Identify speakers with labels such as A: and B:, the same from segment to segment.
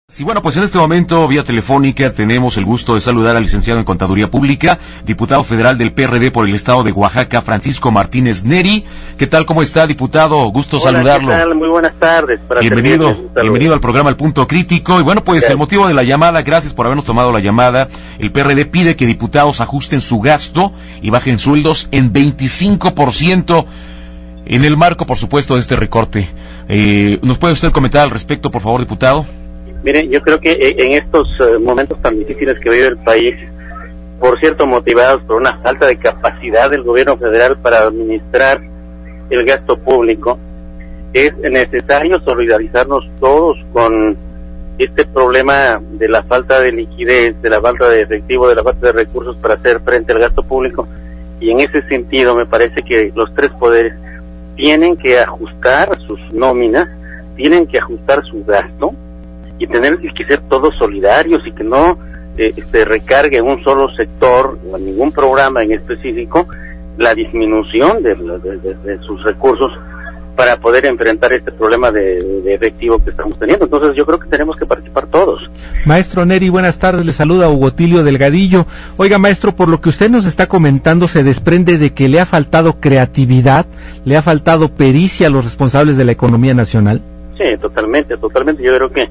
A: Sí, bueno, pues en este momento, vía telefónica, tenemos el gusto de saludar al licenciado en Contaduría Pública, diputado federal del PRD por el estado de Oaxaca, Francisco Martínez Neri. ¿Qué tal? ¿Cómo está, diputado? Gusto saludarlo.
B: ¿Qué tal? Muy buenas tardes.
A: Bienvenido al programa El Punto Crítico. Y bueno, pues gracias. El motivo de la llamada, gracias por habernos tomado la llamada. El PRD pide que diputados ajusten su gasto y bajen sueldos en 25%. En el marco, por supuesto, de este recorte. ¿Nos puede usted comentar al respecto, por favor, diputado?
B: Mire, yo creo que en estos momentos tan difíciles que vive el país, por cierto, motivados por una falta de capacidad del gobierno federal para administrar el gasto público, es necesario solidarizarnos todos con este problema de la falta de liquidez, de la falta de efectivo, de la falta de recursos para hacer frente al gasto público. Y en ese sentido me parece que los tres poderes tienen que ajustar sus nóminas, tienen que ajustar su gasto, y tener que ser todos solidarios y que no recargue en un solo sector o en ningún programa en específico la disminución de sus recursos para poder enfrentar este problema de efectivo que estamos teniendo. Entonces yo creo que tenemos que participar todos.
C: Maestro Neri, buenas tardes, le saluda Hugo Tilio Delgadillo. Oiga, maestro, por lo que usted nos está comentando se desprende de que le ha faltado creatividad, le ha faltado pericia a los responsables de la economía nacional.
B: Sí, totalmente. Yo creo que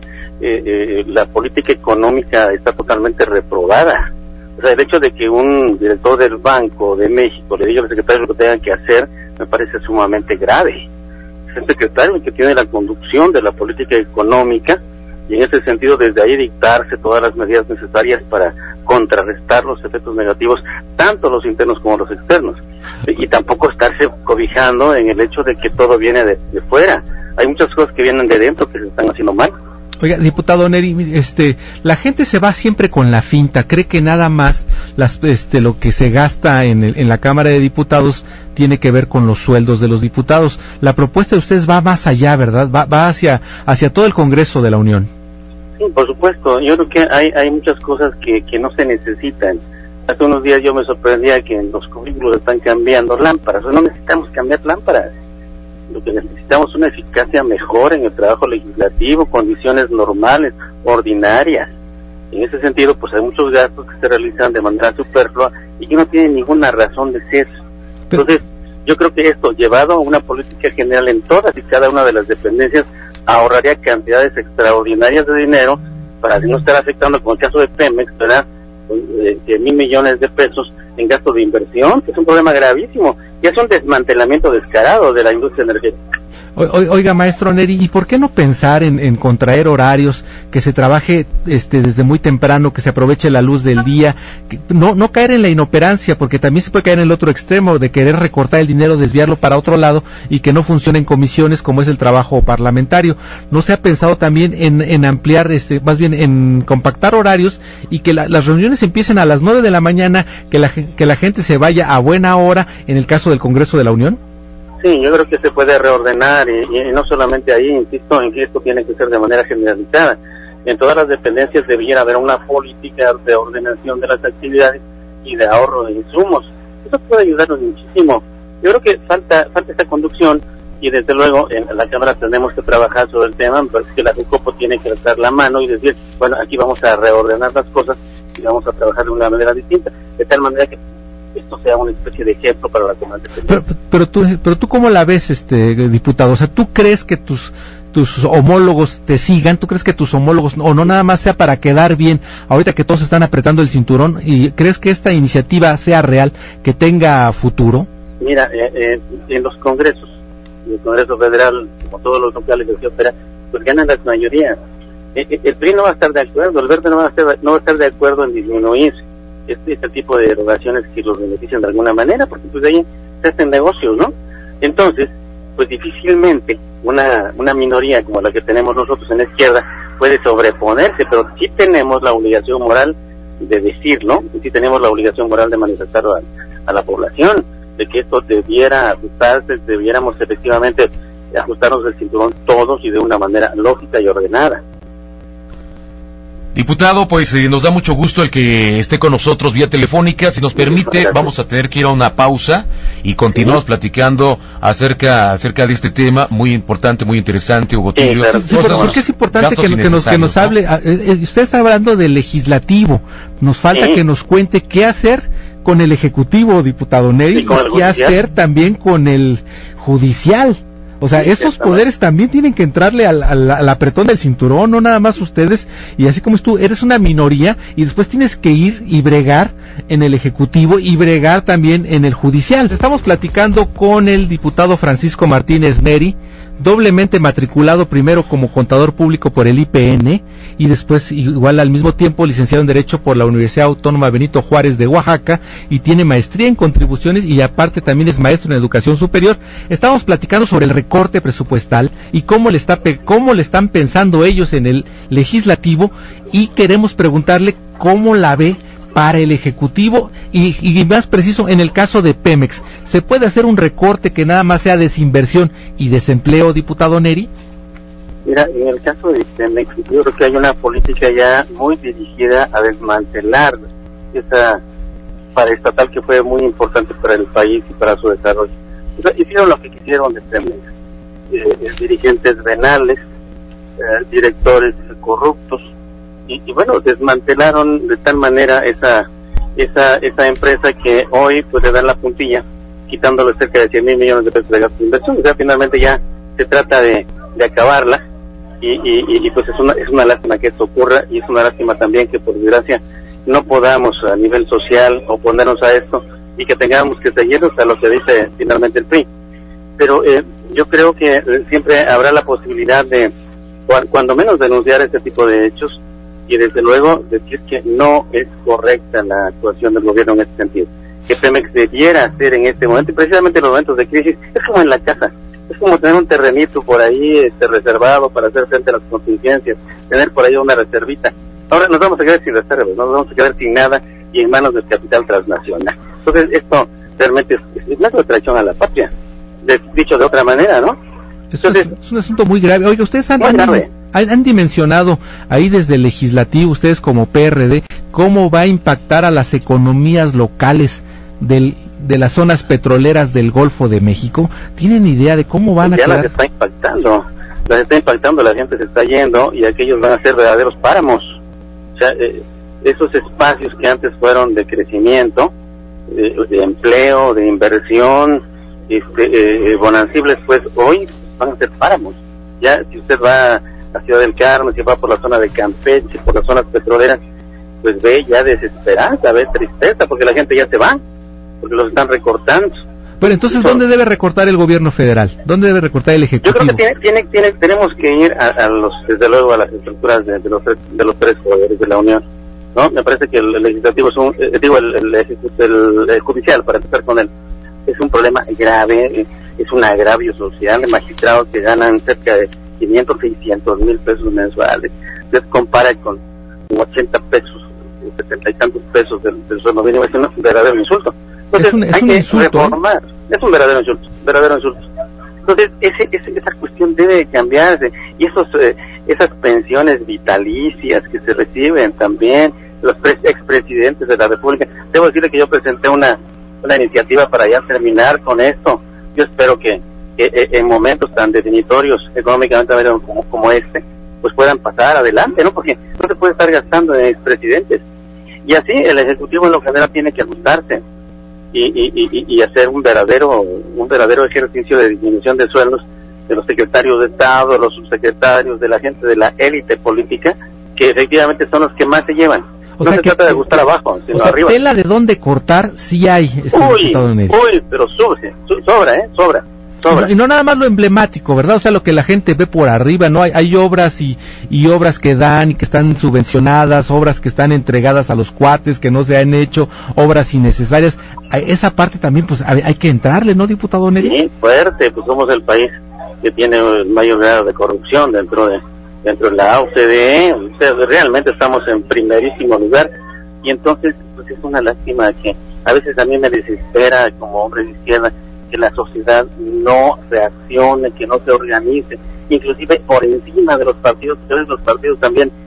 B: la política económica está totalmente reprobada. O sea, el hecho de que un director del Banco de México le diga al secretario lo que tenga que hacer, me parece sumamente grave. Es el secretario el que tiene la conducción de la política económica y en ese sentido desde ahí dictarse todas las medidas necesarias para contrarrestar los efectos negativos, tanto los internos como los externos. Y tampoco estarse cobijando en el hecho de que todo viene de fuera. Hay muchas cosas que vienen de dentro que se están haciendo mal.
C: Oiga, diputado Neri, la gente se va siempre con la finta, cree que nada más lo que se gasta en la Cámara de Diputados tiene que ver con los sueldos de los diputados. La propuesta de ustedes va más allá, ¿verdad? Va hacia todo el Congreso de la Unión.
B: Sí, por supuesto. Yo creo que hay muchas cosas que no se necesitan. Hace unos días yo me sorprendía que en los currículos están cambiando lámparas. No necesitamos cambiar lámparas. Lo que necesitamos es una eficacia mejor en el trabajo legislativo, condiciones normales, ordinarias. En ese sentido, pues hay muchos gastos que se realizan de manera superflua y que no tienen ninguna razón de ser. Entonces, yo creo que esto, llevado a una política general en todas y cada una de las dependencias, ahorraría cantidades extraordinarias de dinero para no estar afectando, como el caso de Pemex, ¿verdad?, 1,000 millones de pesos en gasto de inversión, que es un problema gravísimo, y es un desmantelamiento descarado de la industria energética.
C: Oiga, maestro Neri, ¿y por qué no pensar en contraer horarios, que se trabaje desde muy temprano, que se aproveche la luz del día, no caer en la inoperancia, porque también se puede caer en el otro extremo, de querer recortar el dinero, desviarlo para otro lado, y que no funcione en comisiones como es el trabajo parlamentario? ¿No se ha pensado también en ampliar, más bien en compactar horarios, y que las reuniones empiecen a las 9 de la mañana, que la gente se vaya a buena hora, en el caso del Congreso de la Unión?
B: Sí, yo creo que se puede reordenar y no solamente ahí, insisto en que esto tiene que ser de manera generalizada. En todas las dependencias debiera haber una política de ordenación de las actividades y de ahorro de insumos. Eso puede ayudarnos muchísimo. Yo creo que falta esta conducción y desde luego en la Cámara tenemos que trabajar sobre el tema. Me parece que la Jucopo tiene que alzar la mano y decir, bueno, aquí vamos a reordenar las cosas y vamos a trabajar de una manera distinta, de tal manera que esto sea una especie de ejemplo para la Cámara.
C: Pero tú ¿cómo la ves, diputado? O sea, ¿tú crees que tus homólogos te sigan? ¿Tú crees que tus homólogos, o no nada más sea para quedar bien, ahorita que todos están apretando el cinturón, y crees que esta iniciativa sea real, que tenga futuro?
B: Mira, en los congresos, el Congreso Federal, como todos los locales, etcétera, pues ganan las mayorías. El PRI no va a estar de acuerdo, el Verde no va a estar de acuerdo en disminuir este tipo de erogaciones que los benefician de alguna manera, porque pues de ahí se hacen negocios, ¿no? Entonces, pues difícilmente una minoría como la que tenemos nosotros en la izquierda puede sobreponerse, pero sí tenemos la obligación moral de decir, ¿no? Sí tenemos la obligación moral de manifestarlo a la población, de que esto debiera ajustarse, debiéramos efectivamente ajustarnos el cinturón todos y de una manera lógica y ordenada.
A: Diputado, pues nos da mucho gusto el que esté con nosotros vía telefónica. Si nos permite, vamos a tener que ir a una pausa y continuamos platicando acerca de este tema muy importante, muy interesante, Hugo Tulio.
C: Porque es importante que nos hable. Usted está hablando del legislativo. Nos falta que nos cuente qué hacer con el ejecutivo, diputado Neri, y qué hacer también con el judicial. O sea, esos poderes también tienen que entrarle al apretón del cinturón, no nada más ustedes, y así como tú eres una minoría, y después tienes que ir y bregar en el Ejecutivo y bregar también en el Judicial. Estamos platicando con el diputado Francisco Martínez Neri, doblemente matriculado primero como contador público por el IPN y después igual al mismo tiempo licenciado en Derecho por la Universidad Autónoma Benito Juárez de Oaxaca y tiene maestría en contribuciones y aparte también es maestro en educación superior. Estamos platicando sobre el recorte presupuestal y cómo le están pensando ellos en el legislativo y queremos preguntarle cómo la ve para el Ejecutivo y más preciso en el caso de Pemex. ¿Se puede hacer un recorte que nada más sea desinversión y desempleo, diputado Neri?
B: Mira, en el caso de Pemex, yo creo que hay una política ya muy dirigida a desmantelar esa paraestatal que fue muy importante para el país y para su desarrollo. O sea, hicieron lo que quisieron de Pemex. Dirigentes venales, directores corruptos, y bueno, desmantelaron de tal manera esa empresa que hoy pues le dan la puntilla, quitándole cerca de 100,000 millones de pesos de gasto de inversión. O sea, finalmente ya se trata de acabarla y pues es una lástima que esto ocurra y es una lástima también que por desgracia no podamos a nivel social oponernos a esto y que tengamos que seguirnos a lo que dice finalmente el PRI. Pero yo creo que siempre habrá la posibilidad de cuando menos denunciar este tipo de hechos y desde luego decir que no es correcta la actuación del gobierno en este sentido, que Pemex debiera hacer en este momento, y precisamente en los momentos de crisis, es como en la casa, es como tener un terrenito por ahí reservado para hacer frente a las contingencias, tener por ahí una reservita. Ahora nos vamos a quedar sin reservas, nos vamos a quedar sin nada y en manos del capital transnacional. Entonces esto realmente es una traición a la patria, dicho de otra manera, ¿no?
C: Entonces, es un asunto muy grave. Oiga, ustedes han dimensionado ahí desde el legislativo, ustedes como PRD, cómo va a impactar a las economías locales de las zonas petroleras del Golfo de México. ¿Tienen idea de cómo van a quedar?
B: Las está impactando, la gente se está yendo y aquellos van a ser verdaderos páramos. O sea, esos espacios que antes fueron de crecimiento, de empleo, de inversión, bonancibles, pues hoy van a ser páramos. Ya si usted va a Ciudad del Carmen, si va por la zona de Campeche, por las zonas petroleras, pues ve ya desesperanza, ve tristeza, porque la gente ya se va, porque los están recortando.
C: Pero entonces, ¿dónde debe recortar el gobierno federal? ¿Dónde debe recortar el Ejecutivo?
B: Yo creo que tenemos que ir desde luego a las estructuras de los tres poderes de la Unión, ¿no? Me parece que el legislativo el judicial, para empezar con él, es un problema grave, es un agravio social de magistrados que ganan cerca de 500, 600 mil pesos mensuales. Usted compara con 80 pesos, 70 y tantos pesos del sueldo mínimo, es un verdadero insulto. Entonces hay que reformar, es un verdadero insulto. Entonces esa cuestión debe cambiarse, y esas pensiones vitalicias que se reciben también, los expresidentes de la República. Debo decirle que yo presenté una iniciativa para ya terminar con esto. Yo espero que en momentos tan definitorios económicamente como este, pues puedan pasar adelante, ¿no? Porque no se puede estar gastando en expresidentes. Y así el Ejecutivo en lo general tiene que ajustarse y hacer un verdadero ejercicio de disminución de sueldos de los secretarios de Estado, de los subsecretarios, de la gente de la élite política, que efectivamente son los que más se llevan. No se trata de ajustar abajo, sino arriba.
C: Tela de dónde cortar sí hay.
B: Pero sobra.
C: Y no nada más lo emblemático, ¿verdad? O sea, lo que la gente ve por arriba, ¿no? Hay obras y obras que dan y que están subvencionadas, obras que están entregadas a los cuates, que no se han hecho, obras innecesarias. A esa parte también, pues, hay que entrarle, ¿no, diputado Neri?
B: Sí, fuerte, pues somos el país que tiene el mayor grado de corrupción dentro de la OCDE. O sea, realmente estamos en primerísimo lugar, y entonces, pues es una lástima que a veces a mí me desespera como hombre de izquierda que la sociedad no reaccione, que no se organice, inclusive por encima de los partidos. Entonces los partidos también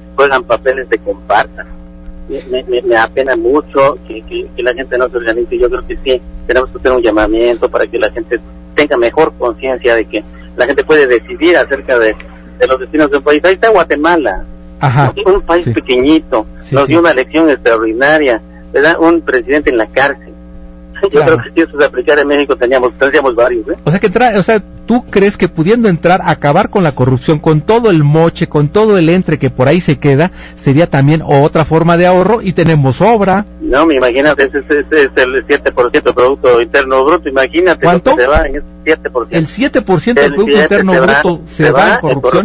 B: juegan papeles de comparsa. Me apena mucho que la gente no se organice. Yo creo que sí, tenemos que hacer un llamamiento para que la gente tenga mejor conciencia de que la gente puede decidir acerca de los destinos del país. Ahí está Guatemala,
C: Ajá,
B: un país pequeñito, nos dio una elección extraordinaria, ¿verdad? Un presidente en la cárcel. Yo creo que si eso se aplicara en México tendríamos varios, ¿eh?
C: O sea, ¿tú crees que pudiendo entrar a acabar con la corrupción, con todo el moche, con todo el entre que por ahí se queda, sería también otra forma de ahorro y tenemos obra?
B: No, me imagínate, ese es el 7% del Producto Interno Bruto, imagínate.
C: ¿Cuánto?
B: Lo que se va en ese 7%.
C: El 7% del Producto Interno Bruto se va en corrupción.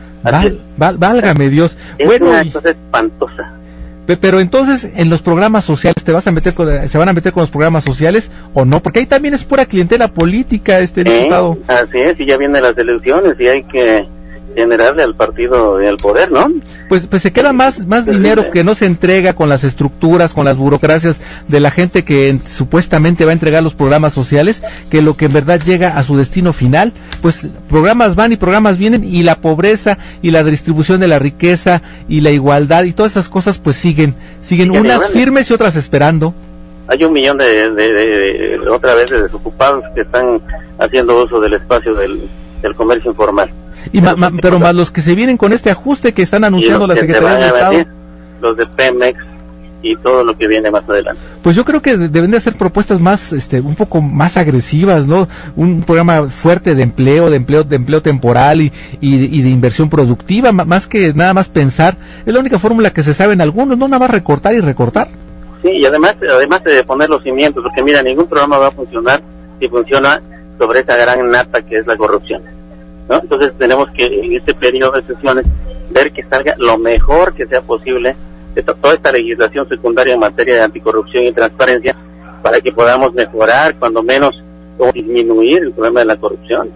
C: Válgame Dios.
B: Es
C: bueno,
B: una cosa espantosa.
C: Pero entonces, en los programas sociales, ¿se van a meter con los programas sociales o no? Porque ahí también es pura clientela política, diputado.
B: Así es, y ya vienen las elecciones y hay que generarle al partido el poder, ¿no?
C: Pues se queda más dinero que no se entrega con las estructuras, con las burocracias de la gente que supuestamente va a entregar los programas sociales, que lo que en verdad llega a su destino final. Pues programas van y programas vienen, y la pobreza y la distribución de la riqueza y la igualdad y todas esas cosas pues siguen unas firmes y otras esperando.
B: Hay 1 millón de otra vez de desocupados que están haciendo uso del espacio del comercio informal.
C: Pero más los que se vienen con este ajuste que están anunciando la Secretaría de Estado,
B: los de Pemex y todo lo que viene más adelante.
C: Pues yo creo que deben de hacer propuestas más, un poco más agresivas, ¿no? Un programa fuerte de empleo temporal y de inversión productiva, más que nada más pensar. Es la única fórmula que se sabe en algunos, no nada más recortar y recortar.
B: Sí, y además de poner los cimientos, porque mira, ningún programa va a funcionar si funciona sobre esa gran nata que es la corrupción, ¿no? Entonces tenemos que en este periodo de sesiones ver que salga lo mejor que sea posible de toda esta legislación secundaria en materia de anticorrupción y transparencia, para que podamos mejorar, cuando menos, o disminuir el problema de la corrupción.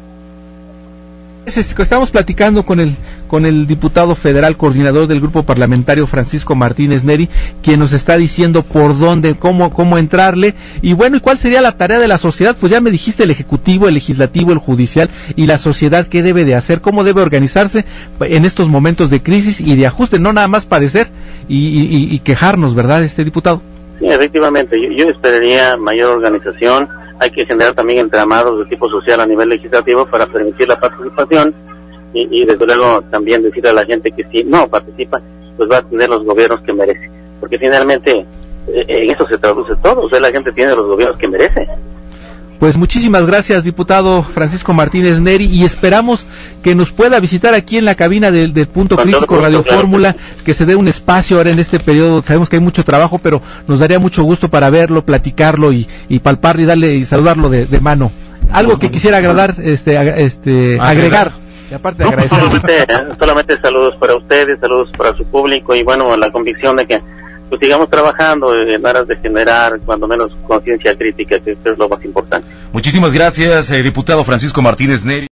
C: Estamos platicando con el diputado federal coordinador del grupo parlamentario Francisco Martínez Neri, quien nos está diciendo por dónde, cómo entrarle, y bueno, ¿y cuál sería la tarea de la sociedad? Pues ya me dijiste, el ejecutivo, el legislativo, el judicial y la sociedad, ¿qué debe de hacer? ¿Cómo debe organizarse en estos momentos de crisis y de ajuste? No nada más padecer y quejarnos, ¿verdad, diputado?
B: Sí, efectivamente, yo esperaría mayor organización. Hay que generar también entramados de tipo social a nivel legislativo para permitir la participación y desde luego también decirle a la gente que si no participa, pues va a tener los gobiernos que merece, porque finalmente en eso se traduce todo, o sea, la gente tiene los gobiernos que merece.
C: Pues muchísimas gracias, diputado Francisco Martínez Neri, y esperamos que nos pueda visitar aquí en la cabina del Punto Crítico Radio Fórmula, que se dé un espacio ahora en este periodo. Sabemos que hay mucho trabajo, pero nos daría mucho gusto para verlo, platicarlo y palparlo y darle y saludarlo de mano. Algo que quisiera agregar, y aparte de agradecer.
B: Solamente saludos para ustedes, saludos para su público, y bueno, la convicción de que pues sigamos trabajando en aras de generar cuando menos conciencia crítica, que es lo más importante.
A: Muchísimas gracias, diputado Francisco Martínez Neri.